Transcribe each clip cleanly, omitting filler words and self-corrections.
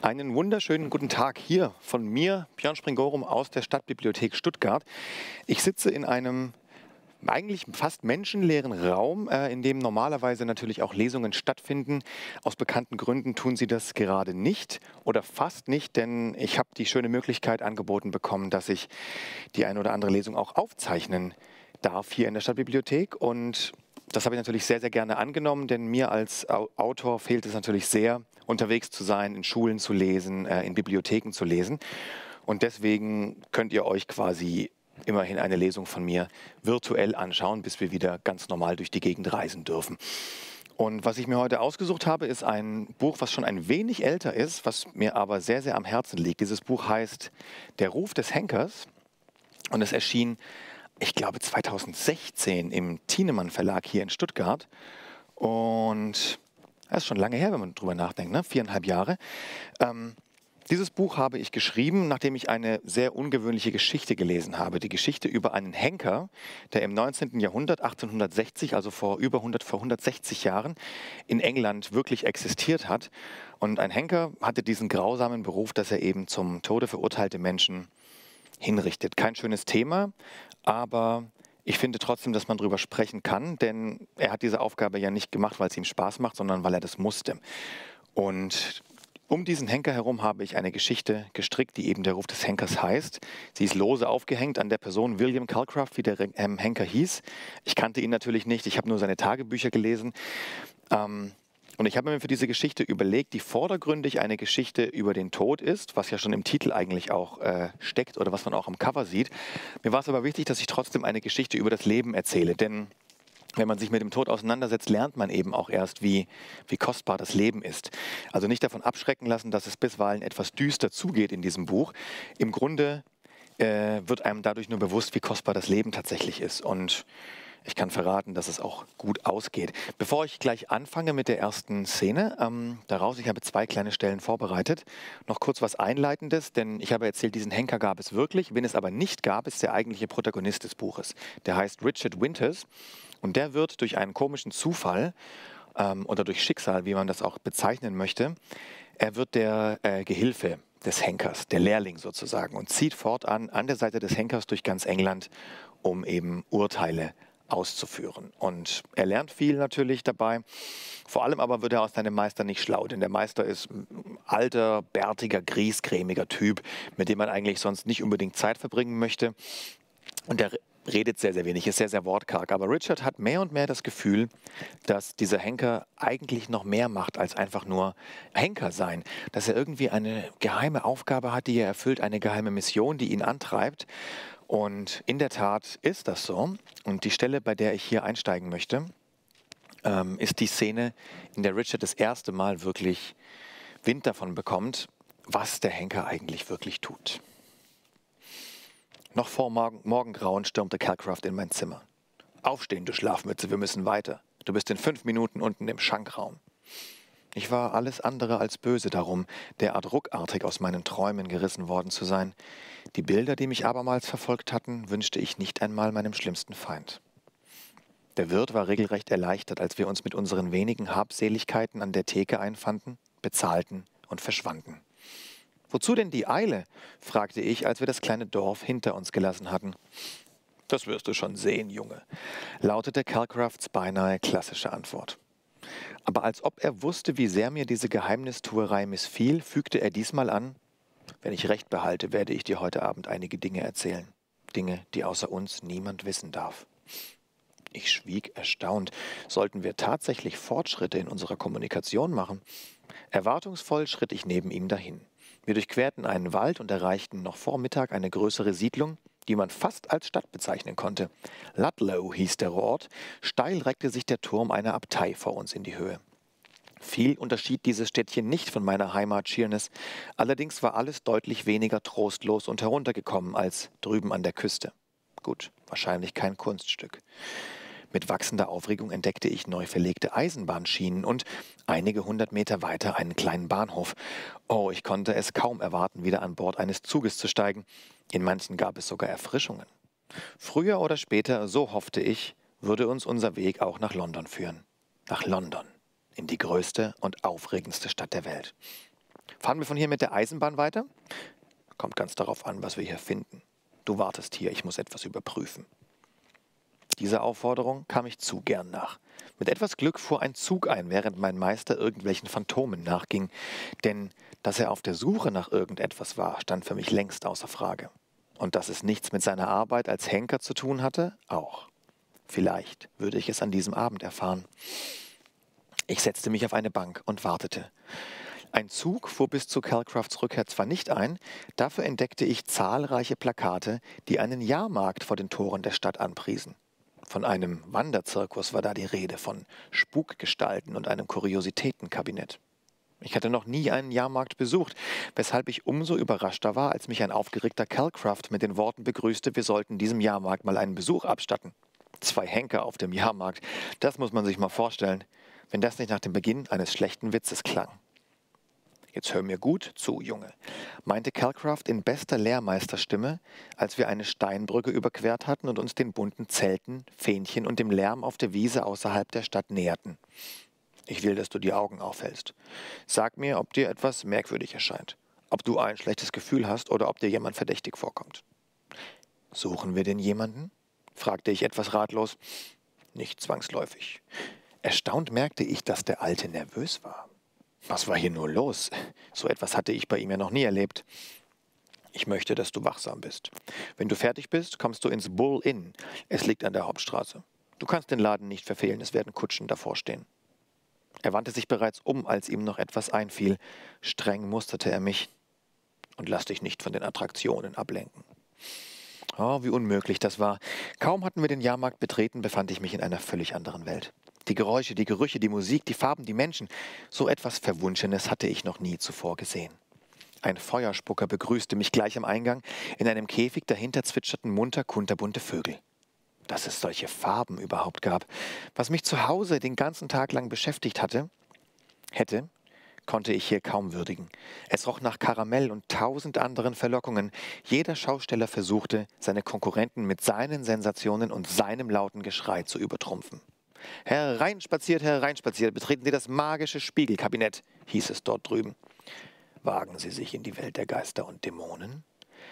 Einen wunderschönen guten Tag hier von mir, Björn Springorum aus der Stadtbibliothek Stuttgart. Ich sitze in einem eigentlich fast menschenleeren Raum, in dem normalerweise natürlich auch Lesungen stattfinden. Aus bekannten Gründen tun sie das gerade nicht oder fast nicht, denn ich habe die schöne Möglichkeit angeboten bekommen, dass ich die eine oder andere Lesung auch aufzeichnen darf hier in der Stadtbibliothek. Und das habe ich natürlich sehr, sehr gerne angenommen, denn mir als Autor fehlt es natürlich sehr, unterwegs zu sein, in Schulen zu lesen, in Bibliotheken zu lesen. Und deswegen könnt ihr euch quasi immerhin eine Lesung von mir virtuell anschauen, bis wir wieder ganz normal durch die Gegend reisen dürfen. Und was ich mir heute ausgesucht habe, ist ein Buch, was schon ein wenig älter ist, was mir aber sehr, sehr am Herzen liegt. Dieses Buch heißt Der Ruf des Henkers und es erschien, ich glaube, 2016 im Thienemann Verlag hier in Stuttgart. Und das ist schon lange her, wenn man drüber nachdenkt, ne? 4,5 Jahre. Dieses Buch habe ich geschrieben, nachdem ich eine sehr ungewöhnliche Geschichte gelesen habe. Die Geschichte über einen Henker, der im 19. Jahrhundert, 1860, also vor 160 Jahren, in England wirklich existiert hat. Und ein Henker hatte diesen grausamen Beruf, dass er eben zum Tode verurteilte Menschen hinrichtet. Kein schönes Thema, aber ich finde trotzdem, dass man darüber sprechen kann, denn er hat diese Aufgabe ja nicht gemacht, weil es ihm Spaß macht, sondern weil er das musste. Und um diesen Henker herum habe ich eine Geschichte gestrickt, die eben Der Ruf des Henkers heißt. Sie ist lose aufgehängt an der Person William Calcraft, wie der Henker hieß. Ich kannte ihn natürlich nicht, ich habe nur seine Tagebücher gelesen. Und ich habe mir für diese Geschichte überlegt, die vordergründig eine Geschichte über den Tod ist, was ja schon im Titel eigentlich auch steckt oder was man auch am Cover sieht. Mir war es aber wichtig, dass ich trotzdem eine Geschichte über das Leben erzähle, denn wenn man sich mit dem Tod auseinandersetzt, lernt man eben auch erst, wie kostbar das Leben ist. Also nicht davon abschrecken lassen, dass es bisweilen etwas düster zugeht in diesem Buch. Im Grunde wird einem dadurch nur bewusst, wie kostbar das Leben tatsächlich ist. Und ich kann verraten, dass es auch gut ausgeht. Bevor ich gleich anfange mit der ersten Szene, daraus, ich habe 2 kleine Stellen vorbereitet, noch kurz was Einleitendes, denn ich habe erzählt, diesen Henker gab es wirklich. Wen es aber nicht gab, ist der eigentliche Protagonist des Buches. Der heißt Richard Winters und der wird durch einen komischen Zufall oder durch Schicksal, wie man das auch bezeichnen möchte, er wird der Gehilfe des Henkers, der Lehrling sozusagen, und zieht fortan an der Seite des Henkers durch ganz England, um eben Urteile auszuführen. Und er lernt viel natürlich dabei. Vor allem aber wird er aus seinem Meister nicht schlau, denn der Meister ist ein alter, bärtiger, griesgrämiger Typ, mit dem man eigentlich sonst nicht unbedingt Zeit verbringen möchte. Und der redet sehr, sehr wenig, ist sehr, sehr wortkarg. Aber Richard hat mehr und mehr das Gefühl, dass dieser Henker eigentlich noch mehr macht, als einfach nur Henker sein. Dass er irgendwie eine geheime Aufgabe hat, die er erfüllt, eine geheime Mission, die ihn antreibt. Und in der Tat ist das so. Und die Stelle, bei der ich hier einsteigen möchte, ist die Szene, in der Richard das erste Mal wirklich Wind davon bekommt, was der Henker eigentlich wirklich tut. Noch vor Morgengrauen stürmte Calcraft in mein Zimmer. Aufstehen, du Schlafmütze, wir müssen weiter. Du bist in 5 Minuten unten im Schankraum. Ich war alles andere als böse darum, derart ruckartig aus meinen Träumen gerissen worden zu sein. Die Bilder, die mich abermals verfolgt hatten, wünschte ich nicht einmal meinem schlimmsten Feind. Der Wirt war regelrecht erleichtert, als wir uns mit unseren wenigen Habseligkeiten an der Theke einfanden, bezahlten und verschwanden. »Wozu denn die Eile?« fragte ich, als wir das kleine Dorf hinter uns gelassen hatten. »Das wirst du schon sehen, Junge«, lautete Calcrafts beinahe klassische Antwort. Aber als ob er wusste, wie sehr mir diese Geheimnistuerei missfiel, fügte er diesmal an: »Wenn ich recht behalte, werde ich dir heute Abend einige Dinge erzählen. Dinge, die außer uns niemand wissen darf.« Ich schwieg erstaunt. Sollten wir tatsächlich Fortschritte in unserer Kommunikation machen? Erwartungsvoll schritt ich neben ihm dahin. Wir durchquerten einen Wald und erreichten noch vor Mittag eine größere Siedlung, die man fast als Stadt bezeichnen konnte. Ludlow hieß der Ort. Steil reckte sich der Turm einer Abtei vor uns in die Höhe. Viel unterschied dieses Städtchen nicht von meiner Heimat Sheerness. Allerdings war alles deutlich weniger trostlos und heruntergekommen als drüben an der Küste. Gut, wahrscheinlich kein Kunststück. Mit wachsender Aufregung entdeckte ich neu verlegte Eisenbahnschienen und einige 100 Meter weiter einen kleinen Bahnhof. Oh, ich konnte es kaum erwarten, wieder an Bord eines Zuges zu steigen. In manchen gab es sogar Erfrischungen. Früher oder später, so hoffte ich, würde uns unser Weg auch nach London führen. Nach London, in die größte und aufregendste Stadt der Welt. Fahren wir von hier mit der Eisenbahn weiter? Kommt ganz darauf an, was wir hier finden. Du wartest hier, ich muss etwas überprüfen. Dieser Aufforderung kam ich zu gern nach. Mit etwas Glück fuhr ein Zug ein, während mein Meister irgendwelchen Phantomen nachging. Denn dass er auf der Suche nach irgendetwas war, stand für mich längst außer Frage. Und dass es nichts mit seiner Arbeit als Henker zu tun hatte, auch. Vielleicht würde ich es an diesem Abend erfahren. Ich setzte mich auf eine Bank und wartete. Ein Zug fuhr bis zu Calcrafts Rückkehr zwar nicht ein, dafür entdeckte ich zahlreiche Plakate, die einen Jahrmarkt vor den Toren der Stadt anpriesen. Von einem Wanderzirkus war da die Rede, von Spukgestalten und einem Kuriositätenkabinett. Ich hatte noch nie einen Jahrmarkt besucht, weshalb ich umso überraschter war, als mich ein aufgeregter Calcraft mit den Worten begrüßte, wir sollten diesem Jahrmarkt mal einen Besuch abstatten. 2 Henker auf dem Jahrmarkt, das muss man sich mal vorstellen, wenn das nicht nach dem Beginn eines schlechten Witzes klang. Jetzt hör mir gut zu, Junge, meinte Calcraft in bester Lehrmeisterstimme, als wir eine Steinbrücke überquert hatten und uns den bunten Zelten, Fähnchen und dem Lärm auf der Wiese außerhalb der Stadt näherten. Ich will, dass du die Augen aufhältst. Sag mir, ob dir etwas merkwürdig erscheint, ob du ein schlechtes Gefühl hast oder ob dir jemand verdächtig vorkommt. Suchen wir denn jemanden? Fragte ich etwas ratlos. Nicht zwangsläufig. Erstaunt merkte ich, dass der Alte nervös war. Was war hier nur los? So etwas hatte ich bei ihm ja noch nie erlebt. Ich möchte, dass du wachsam bist. Wenn du fertig bist, kommst du ins Bull Inn. Es liegt an der Hauptstraße. Du kannst den Laden nicht verfehlen, es werden Kutschen davor stehen. Er wandte sich bereits um, als ihm noch etwas einfiel. Streng musterte er mich. Und lass dich nicht von den Attraktionen ablenken. Oh, wie unmöglich das war. Kaum hatten wir den Jahrmarkt betreten, befand ich mich in einer völlig anderen Welt. Die Geräusche, die Gerüche, die Musik, die Farben, die Menschen. So etwas Verwunschenes hatte ich noch nie zuvor gesehen. Ein Feuerspucker begrüßte mich gleich am Eingang. In einem Käfig dahinter zwitscherten munter kunterbunte Vögel. Dass es solche Farben überhaupt gab, was mich zu Hause den ganzen Tag lang beschäftigt hätte, konnte ich hier kaum würdigen. Es roch nach Karamell und 1000 anderen Verlockungen. Jeder Schausteller versuchte, seine Konkurrenten mit seinen Sensationen und seinem lauten Geschrei zu übertrumpfen. Hereinspaziert, betreten Sie das magische Spiegelkabinett, hieß es dort drüben. Wagen Sie sich in die Welt der Geister und Dämonen?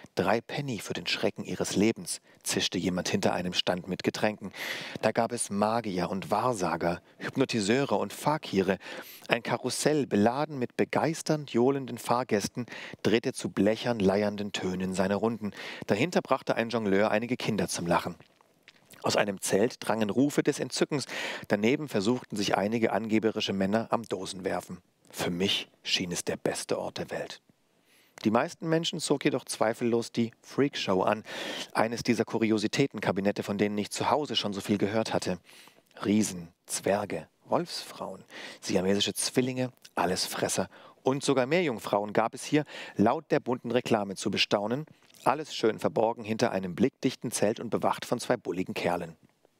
3 Penny für den Schrecken Ihres Lebens, zischte jemand hinter einem Stand mit Getränken. Da gab es Magier und Wahrsager, Hypnotiseure und Fakire. Ein Karussell, beladen mit begeisternd johlenden Fahrgästen, drehte zu blechern, leiernden Tönen seine Runden. Dahinter brachte ein Jongleur einige Kinder zum Lachen. Aus einem Zelt drangen Rufe des Entzückens. Daneben versuchten sich einige angeberische Männer am Dosenwerfen. Für mich schien es der beste Ort der Welt. Die meisten Menschen zog jedoch zweifellos die Freakshow an, eines dieser Kuriositätenkabinette, von denen ich zu Hause schon so viel gehört hatte. Riesen, Zwerge, Wolfsfrauen, siamesische Zwillinge, Allesfresser und sogar Meerjungfrauen gab es hier, laut der bunten Reklame zu bestaunen, alles schön verborgen hinter einem blickdichten Zelt und bewacht von 2 bulligen Kerlen.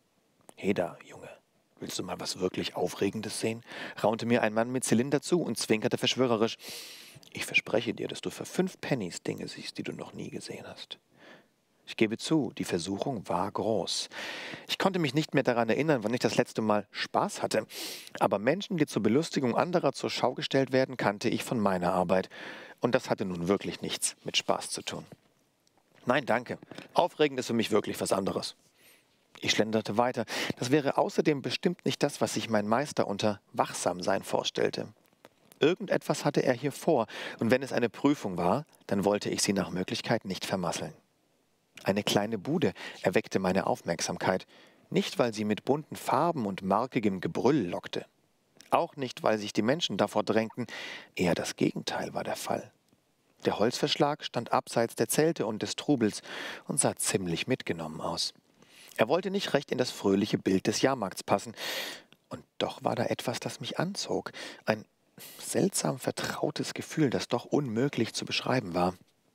Heda, Junge, willst du mal was wirklich Aufregendes sehen? Raunte mir ein Mann mit Zylinder zu und zwinkerte verschwörerisch. Ich verspreche dir, dass du für 5 Pennies Dinge siehst, die du noch nie gesehen hast. Ich gebe zu, die Versuchung war groß. Ich konnte mich nicht mehr daran erinnern, wann ich das letzte Mal Spaß hatte. Aber Menschen, die zur Belustigung anderer zur Schau gestellt werden, kannte ich von meiner Arbeit. Und das hatte nun wirklich nichts mit Spaß zu tun. Nein, danke. Aufregend ist für mich wirklich was anderes. Ich schlenderte weiter. Das wäre außerdem bestimmt nicht das, was sich mein Meister unter Wachsamsein vorstellte. Irgendetwas hatte er hier vor, und wenn es eine Prüfung war, dann wollte ich sie nach Möglichkeit nicht vermasseln. Eine kleine Bude erweckte meine Aufmerksamkeit, nicht weil sie mit bunten Farben und markigem Gebrüll lockte. Auch nicht, weil sich die Menschen davor drängten, eher das Gegenteil war der Fall. Der Holzverschlag stand abseits der Zelte und des Trubels und sah ziemlich mitgenommen aus. Er wollte nicht recht in das fröhliche Bild des Jahrmarkts passen. Und doch war da etwas, das mich anzog. Ein seltsam vertrautes Gefühl, das doch unmöglich zu beschreiben war.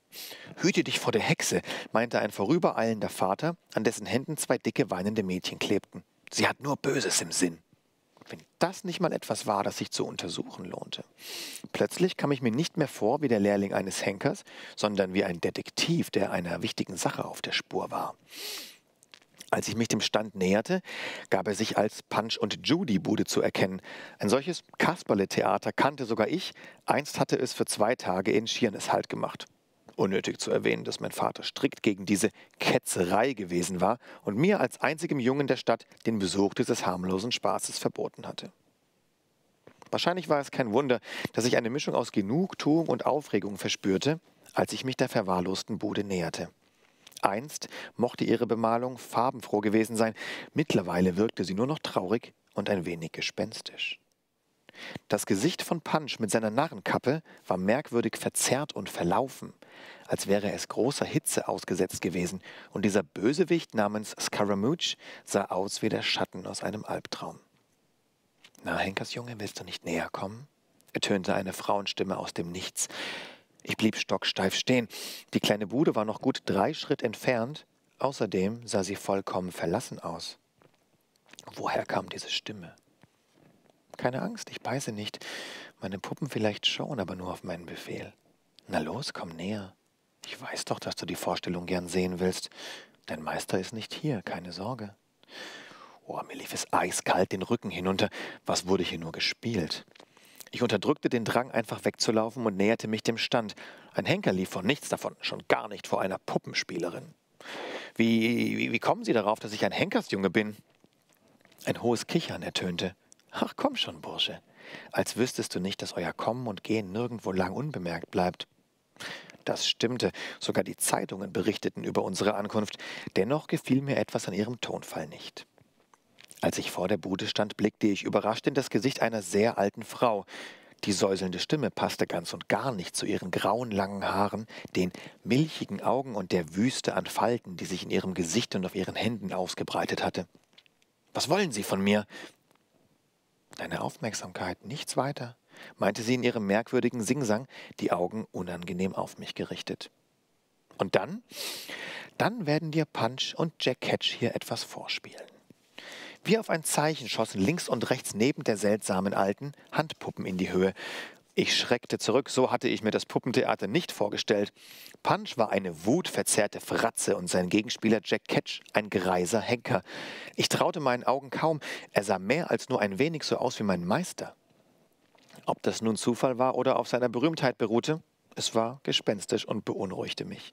»Hüte dich vor der Hexe«, meinte ein vorübereilender Vater, an dessen Händen 2 dicke, weinende Mädchen klebten. »Sie hat nur Böses im Sinn.« Wenn das nicht mal etwas war, das sich zu untersuchen lohnte. Plötzlich kam ich mir nicht mehr vor wie der Lehrling eines Henkers, sondern wie ein Detektiv, der einer wichtigen Sache auf der Spur war. Als ich mich dem Stand näherte, gab er sich als Punch und Judy Bude zu erkennen. Ein solches Kasperle-Theater kannte sogar ich. Einst hatte es für 2 Tage in Sheerness Halt gemacht. Unnötig zu erwähnen, dass mein Vater strikt gegen diese Ketzerei gewesen war und mir als einzigem Jungen der Stadt den Besuch dieses harmlosen Spaßes verboten hatte. Wahrscheinlich war es kein Wunder, dass ich eine Mischung aus Genugtuung und Aufregung verspürte, als ich mich der verwahrlosten Bude näherte. Einst mochte ihre Bemalung farbenfroh gewesen sein, mittlerweile wirkte sie nur noch traurig und ein wenig gespenstisch. Das Gesicht von Punch mit seiner Narrenkappe war merkwürdig verzerrt und verlaufen, als wäre es großer Hitze ausgesetzt gewesen, und dieser Bösewicht namens Scaramouche sah aus wie der Schatten aus einem Albtraum. »Na, Henkersjunge, willst du nicht näher kommen?« ertönte eine Frauenstimme aus dem Nichts. Ich blieb stocksteif stehen. Die kleine Bude war noch gut 3 Schritt entfernt. Außerdem sah sie vollkommen verlassen aus. Woher kam diese Stimme? Keine Angst, ich beiße nicht. Meine Puppen vielleicht schon, aber nur auf meinen Befehl. Na los, komm näher. Ich weiß doch, dass du die Vorstellung gern sehen willst. Dein Meister ist nicht hier, keine Sorge. Oh, mir lief es eiskalt den Rücken hinunter. Was wurde hier nur gespielt? Ich unterdrückte den Drang, einfach wegzulaufen und näherte mich dem Stand. Ein Henker lief von nichts davon, schon gar nicht vor einer Puppenspielerin. Wie kommen Sie darauf, dass ich ein Henkersjunge bin? Ein hohes Kichern ertönte. Ach komm schon, Bursche, als wüsstest du nicht, dass euer Kommen und Gehen nirgendwo lang unbemerkt bleibt. Das stimmte, sogar die Zeitungen berichteten über unsere Ankunft. Dennoch gefiel mir etwas an ihrem Tonfall nicht. Als ich vor der Bude stand, blickte ich überrascht in das Gesicht einer sehr alten Frau. Die säuselnde Stimme passte ganz und gar nicht zu ihren grauen, langen Haaren, den milchigen Augen und der Wüste an Falten, die sich in ihrem Gesicht und auf ihren Händen ausgebreitet hatte. »Was wollen Sie von mir?« »Deine Aufmerksamkeit, nichts weiter«, meinte sie in ihrem merkwürdigen Singsang, die Augen unangenehm auf mich gerichtet. »Und dann? Dann werden dir Punch und Jack Ketch hier etwas vorspielen.« Wie auf ein Zeichen schossen links und rechts neben der seltsamen Alten Handpuppen in die Höhe. Ich schreckte zurück, so hatte ich mir das Puppentheater nicht vorgestellt. Punch war eine wutverzerrte Fratze und sein Gegenspieler Jack Ketch ein greiser Henker. Ich traute meinen Augen kaum, er sah mehr als nur ein wenig so aus wie mein Meister. Ob das nun Zufall war oder auf seiner Berühmtheit beruhte, es war gespenstisch und beunruhigte mich.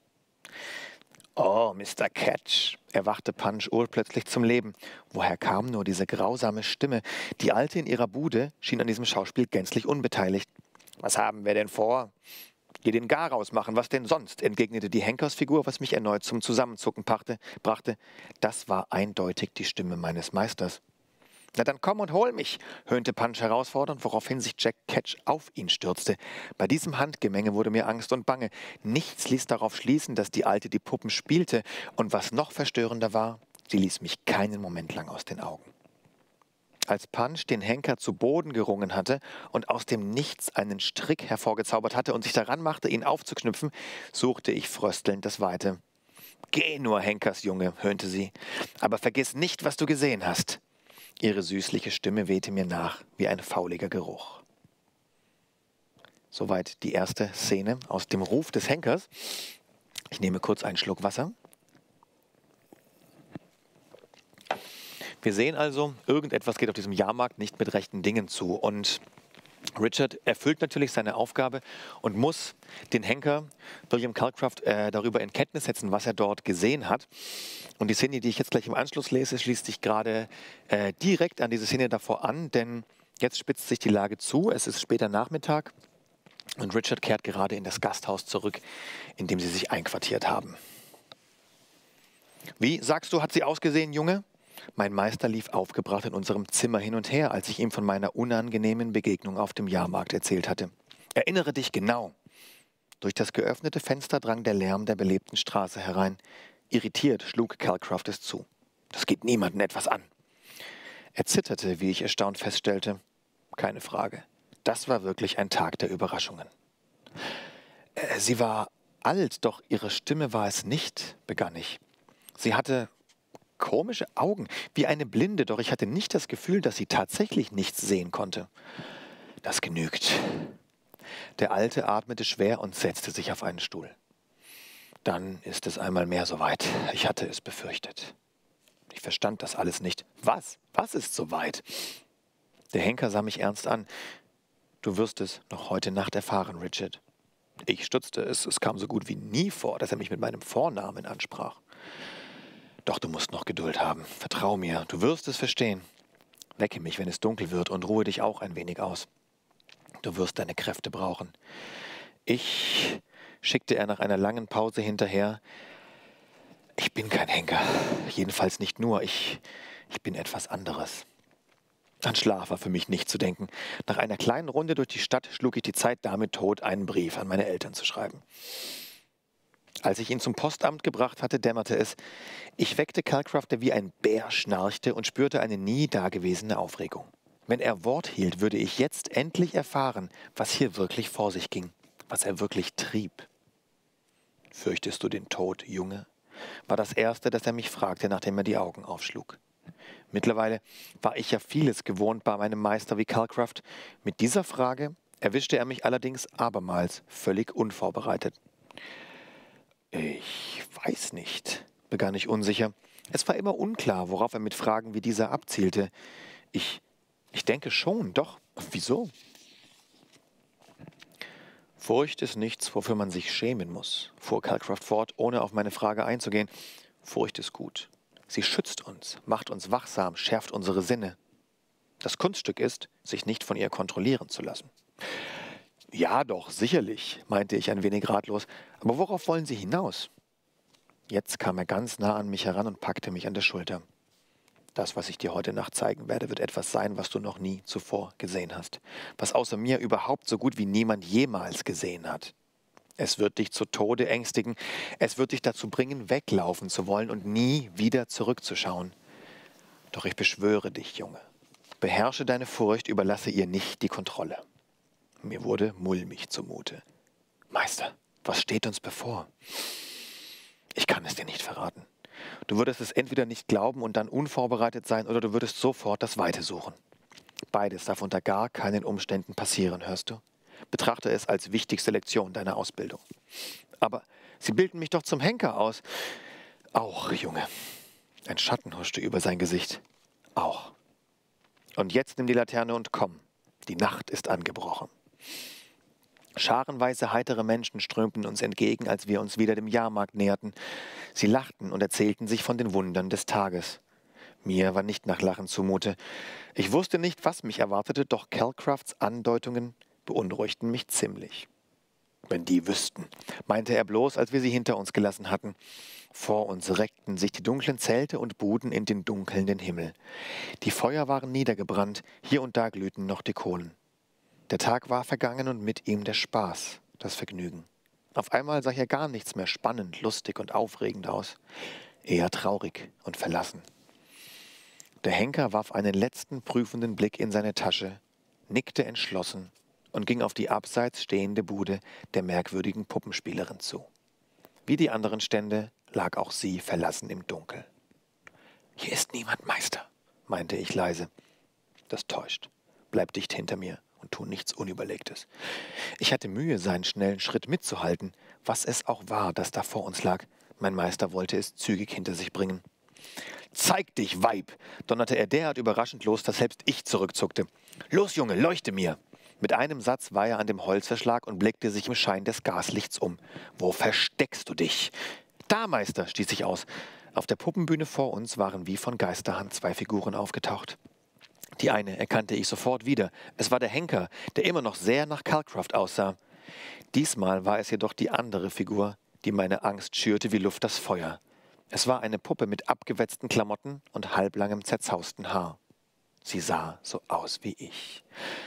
»Oh, Mr. Ketch«, erwachte Punch urplötzlich zum Leben. Woher kam nur diese grausame Stimme? Die Alte in ihrer Bude schien an diesem Schauspiel gänzlich unbeteiligt. »Was haben wir denn vor?« »Dir den Garaus machen, was denn sonst?«, entgegnete die Henkersfigur, was mich erneut zum Zusammenzucken brachte. Das war eindeutig die Stimme meines Meisters. »Na dann komm und hol mich«, höhnte Punch herausfordernd, woraufhin sich Jack Ketch auf ihn stürzte. Bei diesem Handgemenge wurde mir Angst und Bange. Nichts ließ darauf schließen, dass die Alte die Puppen spielte. Und was noch verstörender war, sie ließ mich keinen Moment lang aus den Augen. Als Punch den Henker zu Boden gerungen hatte und aus dem Nichts einen Strick hervorgezaubert hatte und sich daran machte, ihn aufzuknüpfen, suchte ich fröstelnd das Weite. »Geh nur, Henkersjunge«, höhnte sie, »aber vergiss nicht, was du gesehen hast.« Ihre süßliche Stimme wehte mir nach, wie ein fauliger Geruch. Soweit die erste Szene aus dem Ruf des Henkers. Ich nehme kurz einen Schluck Wasser. Wir sehen also, irgendetwas geht auf diesem Jahrmarkt nicht mit rechten Dingen zu. Und Richard erfüllt natürlich seine Aufgabe und muss den Henker William Calcraft darüber in Kenntnis setzen, was er dort gesehen hat. Und die Szene, die ich jetzt gleich im Anschluss lese, schließt sich gerade direkt an diese Szene davor an, denn jetzt spitzt sich die Lage zu. Es ist später Nachmittag und Richard kehrt gerade in das Gasthaus zurück, in dem sie sich einquartiert haben. »Wie, sagst du, hat sie ausgesehen, Junge?« Mein Meister lief aufgebracht in unserem Zimmer hin und her, als ich ihm von meiner unangenehmen Begegnung auf dem Jahrmarkt erzählt hatte. »Erinnere dich genau!« Durch das geöffnete Fenster drang der Lärm der belebten Straße herein. Irritiert schlug Calcraft es zu. »Das geht niemanden etwas an!« Er zitterte, wie ich erstaunt feststellte. Keine Frage. Das war wirklich ein Tag der Überraschungen. Sie war alt, doch ihre Stimme war es nicht«, begann ich. Sie hatte komische Augen, wie eine Blinde, doch ich hatte nicht das Gefühl, dass sie tatsächlich nichts sehen konnte. »Das genügt.« Der Alte atmete schwer und setzte sich auf einen Stuhl. »Dann ist es einmal mehr soweit. Ich hatte es befürchtet.« Ich verstand das alles nicht. Was? Was ist soweit? Der Henker sah mich ernst an. Du wirst es noch heute Nacht erfahren, Richard. Ich stutzte. Es kam so gut wie nie vor, dass er mich mit meinem Vornamen ansprach. Doch du musst noch Geduld haben. Vertrau mir, du wirst es verstehen. Wecke mich, wenn es dunkel wird, und ruhe dich auch ein wenig aus. Du wirst deine Kräfte brauchen. Schickte er nach einer langen Pause hinterher. Ich bin kein Henker. Jedenfalls nicht nur. Ich bin etwas anderes. An Schlaf war für mich nicht zu denken. Nach einer kleinen Runde durch die Stadt schlug ich die Zeit damit tot, einen Brief an meine Eltern zu schreiben. Als ich ihn zum Postamt gebracht hatte, dämmerte es. Ich weckte Calcraft, der wie ein Bär schnarchte, und spürte eine nie dagewesene Aufregung. Wenn er Wort hielt, würde ich jetzt endlich erfahren, was hier wirklich vor sich ging, was er wirklich trieb. »Fürchtest du den Tod, Junge?« war das Erste, das er mich fragte, nachdem er die Augen aufschlug. Mittlerweile war ich ja vieles gewohnt bei meinem Meister wie Calcraft. Mit dieser Frage erwischte er mich allerdings abermals völlig unvorbereitet. »Ich weiß nicht«, begann ich unsicher. Es war immer unklar, worauf er mit Fragen wie dieser abzielte. Ich denke schon, doch. Wieso? »Furcht ist nichts, wofür man sich schämen muss«, fuhr Calcraft fort, ohne auf meine Frage einzugehen. »Furcht ist gut. Sie schützt uns, macht uns wachsam, schärft unsere Sinne. Das Kunststück ist, sich nicht von ihr kontrollieren zu lassen.« »Ja doch, sicherlich«, meinte ich ein wenig ratlos. »Aber worauf wollen Sie hinaus?« Jetzt kam er ganz nah an mich heran und packte mich an der Schulter. »Das, was ich dir heute Nacht zeigen werde, wird etwas sein, was du noch nie zuvor gesehen hast. Was außer mir überhaupt so gut wie niemand jemals gesehen hat. Es wird dich zu Tode ängstigen. Es wird dich dazu bringen, weglaufen zu wollen und nie wieder zurückzuschauen. Doch ich beschwöre dich, Junge. Beherrsche deine Furcht, überlasse ihr nicht die Kontrolle.« Mir wurde mulmig zumute. »Meister, was steht uns bevor?« »Ich kann es dir nicht verraten. Du würdest es entweder nicht glauben und dann unvorbereitet sein, oder du würdest sofort das Weite suchen. Beides darf unter gar keinen Umständen passieren, hörst du? Betrachte es als wichtigste Lektion deiner Ausbildung.« »Aber Sie bilden mich doch zum Henker aus.« »Auch, Junge.« Ein Schatten huschte über sein Gesicht. »Auch. Und jetzt nimm die Laterne und komm. Die Nacht ist angebrochen.« Scharenweise heitere Menschen strömten uns entgegen, als wir uns wieder dem Jahrmarkt näherten. Sie lachten und erzählten sich von den Wundern des Tages. Mir war nicht nach Lachen zumute. Ich wusste nicht, was mich erwartete, doch Calcrafts Andeutungen beunruhigten mich ziemlich. »Wenn die wüssten«, meinte er bloß, als wir sie hinter uns gelassen hatten. Vor uns reckten sich die dunklen Zelte und Buden in den dunkelnden Himmel. Die Feuer waren niedergebrannt, hier und da glühten noch die Kohlen. Der Tag war vergangen und mit ihm der Spaß, das Vergnügen. Auf einmal sah hier gar nichts mehr spannend, lustig und aufregend aus, eher traurig und verlassen. Der Henker warf einen letzten prüfenden Blick in seine Tasche, nickte entschlossen und ging auf die abseits stehende Bude der merkwürdigen Puppenspielerin zu. Wie die anderen Stände lag auch sie verlassen im Dunkel. »Hier ist niemand, Meister«, meinte ich leise. »Das täuscht. Bleib dicht hinter mir und tu nichts Unüberlegtes.« Ich hatte Mühe, seinen schnellen Schritt mitzuhalten, was es auch war, das da vor uns lag. Mein Meister wollte es zügig hinter sich bringen. »Zeig dich, Weib«, donnerte er derart überraschend los, dass selbst ich zurückzuckte. »Los, Junge, leuchte mir!« Mit einem Satz war er an dem Holzverschlag und blickte sich im Schein des Gaslichts um. »Wo versteckst du dich?« »Da, Meister«, stieß ich aus. Auf der Puppenbühne vor uns waren wie von Geisterhand 2 Figuren aufgetaucht. Die eine erkannte ich sofort wieder. Es war der Henker, der immer noch sehr nach Calcraft aussah. Diesmal war es jedoch die andere Figur, die meine Angst schürte wie Luft das Feuer. Es war eine Puppe mit abgewetzten Klamotten und halblangem zerzausten Haar. Sie sah so aus wie ich.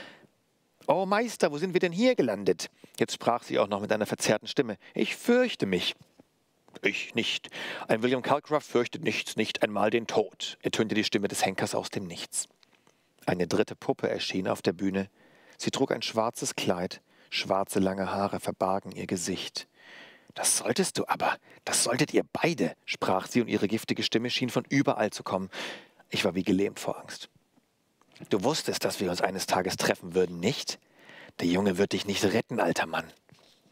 »Oh Meister, wo sind wir denn hier gelandet?« Jetzt sprach sie auch noch mit einer verzerrten Stimme. »Ich fürchte mich.« »Ich nicht. Ein William Calcraft fürchtet nichts, nicht einmal den Tod«, ertönte die Stimme des Henkers aus dem Nichts. Eine dritte Puppe erschien auf der Bühne. Sie trug ein schwarzes Kleid, schwarze lange Haare verbargen ihr Gesicht. »Das solltest du aber, das solltet ihr beide«, sprach sie, und ihre giftige Stimme schien von überall zu kommen. Ich war wie gelähmt vor Angst. »Du wusstest, dass wir uns eines Tages treffen würden, nicht? Der Junge wird dich nicht retten, alter Mann.«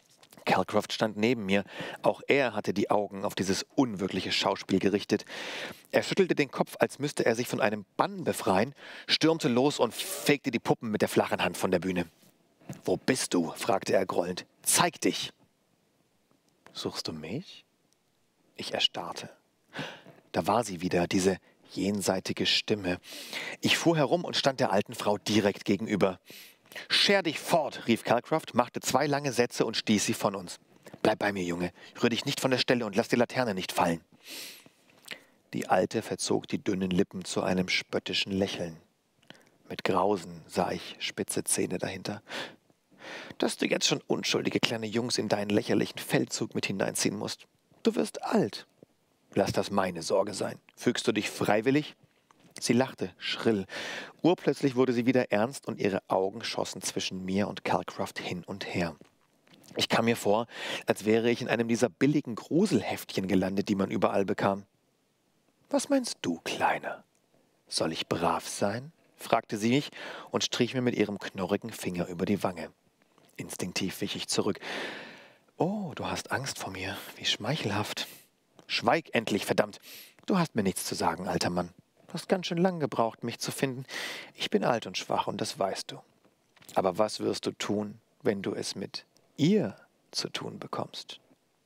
Calcraft stand neben mir. Auch er hatte die Augen auf dieses unwirkliche Schauspiel gerichtet. Er schüttelte den Kopf, als müsste er sich von einem Bann befreien, stürmte los und fegte die Puppen mit der flachen Hand von der Bühne. »Wo bist du?« fragte er grollend. »Zeig dich!« »Suchst du mich?« Ich erstarrte. Da war sie wieder, diese jenseitige Stimme. Ich fuhr herum und stand der alten Frau direkt gegenüber. »Scher dich fort«, rief Calcraft, machte 2 lange Sätze und stieß sie von uns. »Bleib bei mir, Junge. Rühr dich nicht von der Stelle und lass die Laterne nicht fallen.« Die Alte verzog die dünnen Lippen zu einem spöttischen Lächeln. Mit Grausen sah ich spitze Zähne dahinter. »Dass du jetzt schon unschuldige kleine Jungs in deinen lächerlichen Feldzug mit hineinziehen musst. Du wirst alt. Lass das meine Sorge sein. Fügst du dich freiwillig?« Sie lachte, schrill. Urplötzlich wurde sie wieder ernst und ihre Augen schossen zwischen mir und Calcraft hin und her. Ich kam mir vor, als wäre ich in einem dieser billigen Gruselheftchen gelandet, die man überall bekam. »Was meinst du, Kleiner? Soll ich brav sein?« fragte sie mich und strich mir mit ihrem knorrigen Finger über die Wange. Instinktiv wich ich zurück. »Oh, du hast Angst vor mir. Wie schmeichelhaft.« »Schweig endlich, verdammt! Du hast mir nichts zu sagen, alter Mann. Du hast ganz schön lang gebraucht, mich zu finden. Ich bin alt und schwach und das weißt du. Aber was wirst du tun, wenn du es mit ihr zu tun bekommst?«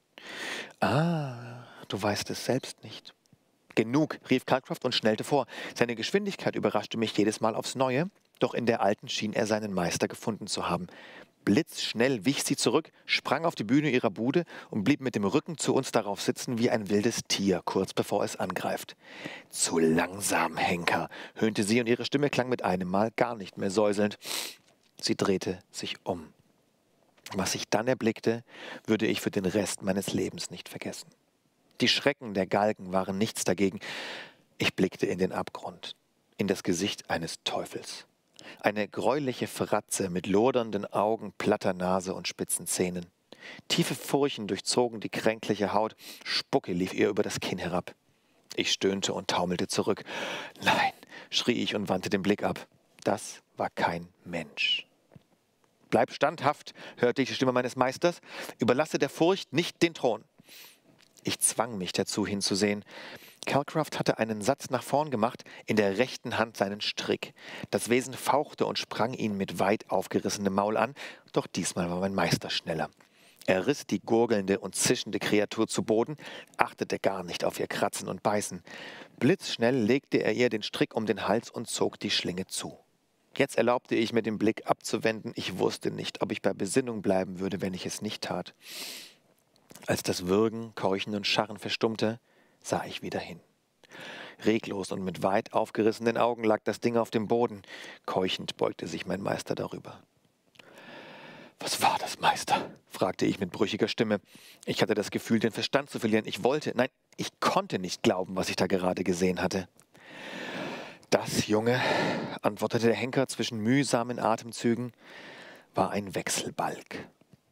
»Ah, du weißt es selbst nicht.« »Genug«, rief Calcraft und schnellte vor. Seine Geschwindigkeit überraschte mich jedes Mal aufs Neue, doch in der Alten schien er seinen Meister gefunden zu haben. Blitzschnell wich sie zurück, sprang auf die Bühne ihrer Bude und blieb mit dem Rücken zu uns darauf sitzen wie ein wildes Tier, kurz bevor es angreift. »Zu langsam, Henker«, höhnte sie und ihre Stimme klang mit einem Mal gar nicht mehr säuselnd. Sie drehte sich um. Was ich dann erblickte, würde ich für den Rest meines Lebens nicht vergessen. Die Schrecken der Galgen waren nichts dagegen. Ich blickte in den Abgrund, in das Gesicht eines Teufels. Eine gräuliche Fratze mit lodernden Augen, platter Nase und spitzen Zähnen. Tiefe Furchen durchzogen die kränkliche Haut, Spucke lief ihr über das Kinn herab. Ich stöhnte und taumelte zurück. »Nein«, schrie ich und wandte den Blick ab. Das war kein Mensch. »Bleib standhaft«, hörte ich die Stimme meines Meisters. »Überlasse der Furcht nicht den Thron.« Ich zwang mich dazu, hinzusehen. Calcraft hatte einen Satz nach vorn gemacht, in der rechten Hand seinen Strick. Das Wesen fauchte und sprang ihn mit weit aufgerissenem Maul an, doch diesmal war mein Meister schneller. Er riss die gurgelnde und zischende Kreatur zu Boden, achtete gar nicht auf ihr Kratzen und Beißen. Blitzschnell legte er ihr den Strick um den Hals und zog die Schlinge zu. Jetzt erlaubte ich mir, den Blick abzuwenden. Ich wusste nicht, ob ich bei Besinnung bleiben würde, wenn ich es nicht tat. Als das Würgen, Keuchen und Scharren verstummte, sah ich wieder hin. Reglos und mit weit aufgerissenen Augen lag das Ding auf dem Boden. Keuchend beugte sich mein Meister darüber. »Was war das, Meister?« fragte ich mit brüchiger Stimme. Ich hatte das Gefühl, den Verstand zu verlieren. Ich wollte, nein, ich konnte nicht glauben, was ich da gerade gesehen hatte. »Das, Junge«, antwortete der Henker zwischen mühsamen Atemzügen, »war ein Wechselbalg.«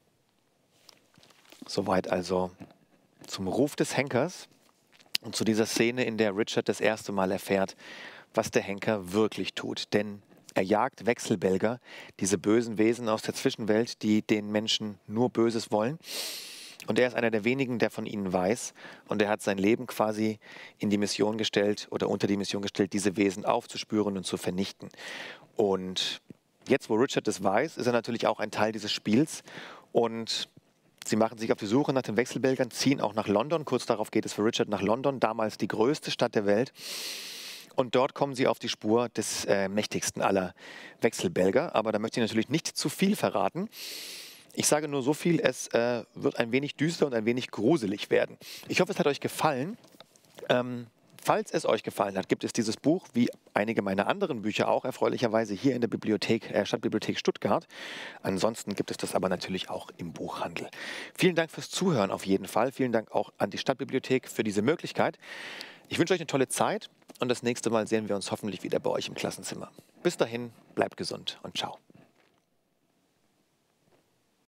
Soweit also zum Ruf des Henkers und zu dieser Szene, in der Richard das erste Mal erfährt, was der Henker wirklich tut. Denn er jagt Wechselbälger, diese bösen Wesen aus der Zwischenwelt, die den Menschen nur Böses wollen. Und er ist einer der wenigen, der von ihnen weiß. Und er hat sein Leben quasi in die Mission gestellt oder unter die Mission gestellt, diese Wesen aufzuspüren und zu vernichten. Und jetzt, wo Richard das weiß, ist er natürlich auch ein Teil dieses Spiels. Und sie machen sich auf die Suche nach den Wechselbälgern, ziehen auch nach London. Kurz darauf geht es für Richard nach London, damals die größte Stadt der Welt. Und dort kommen sie auf die Spur des mächtigsten aller Wechselbälger. Aber da möchte ich natürlich nicht zu viel verraten. Ich sage nur so viel, es wird ein wenig düster und ein wenig gruselig werden. Ich hoffe, es hat euch gefallen. Falls es euch gefallen hat, gibt es dieses Buch, wie einige meiner anderen Bücher auch, erfreulicherweise hier in der Bibliothek, Stadtbibliothek Stuttgart. Ansonsten gibt es das aber natürlich auch im Buchhandel. Vielen Dank fürs Zuhören auf jeden Fall. Vielen Dank auch an die Stadtbibliothek für diese Möglichkeit. Ich wünsche euch eine tolle Zeit und das nächste Mal sehen wir uns hoffentlich wieder bei euch im Klassenzimmer. Bis dahin, bleibt gesund und ciao.